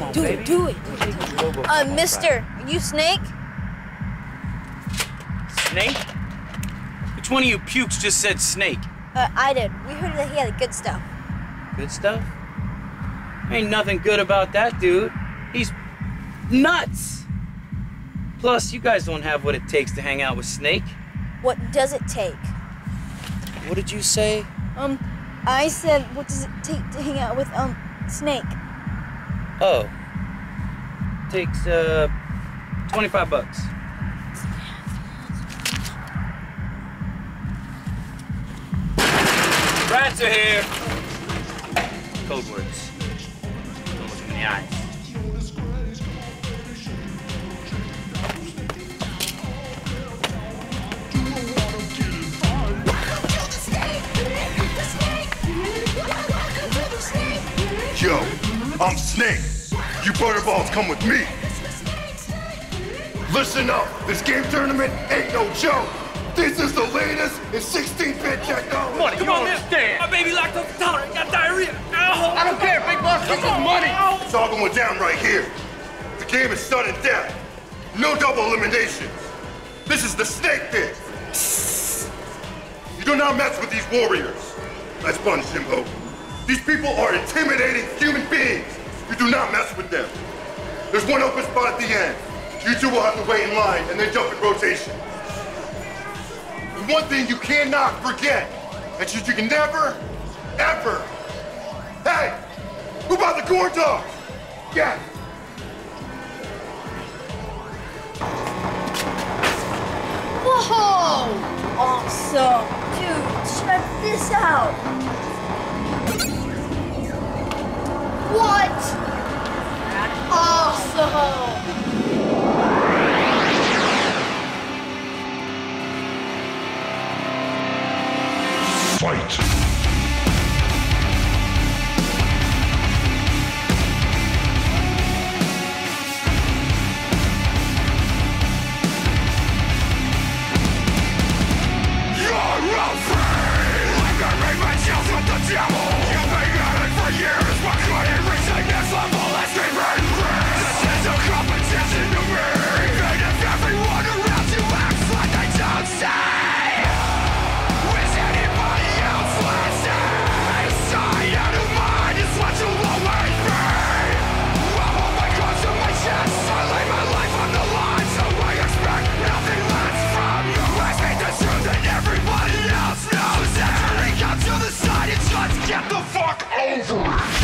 Do it, do it. Mister, you Snake? Snake? Which one of you pukes just said Snake? I did. We heard that he had good stuff. Good stuff? Ain't nothing good about that dude. He's nuts. Plus, you guys don't have what it takes to hang out with Snake. What does it take? What did you say? I said, what does it take to hang out with, Snake? Oh. Takes, 25 bucks. Rats are here. Code words. Don't look him in the eyes. Yo, I'm Snake. You butterballs come with me. Listen up, this game tournament ain't no joke. This is the latest in 16-bit technology. Money, come on, understand? My baby lactose intolerant, got diarrhea. Ow. I don't care, big boss, this is money. It's all going down right here. The game is sudden death. No double eliminations. This is the Snake bit. You do not mess with these warriors. That's fun, Jimbo. These people are intimidating human beings. You do not mess with them. There's one open spot at the end. You two will have to wait in line and then jump in rotation. And one thing you cannot forget, that you can never, ever, hey, who bought the corn dog? Yeah. Whoa! Awesome! Dude, check this out! What? Awesome! Fight! Get the fuck over it!